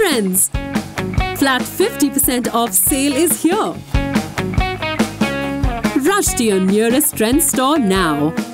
Trends. Flat 50% off sale is here. Rush to your nearest Trends store now.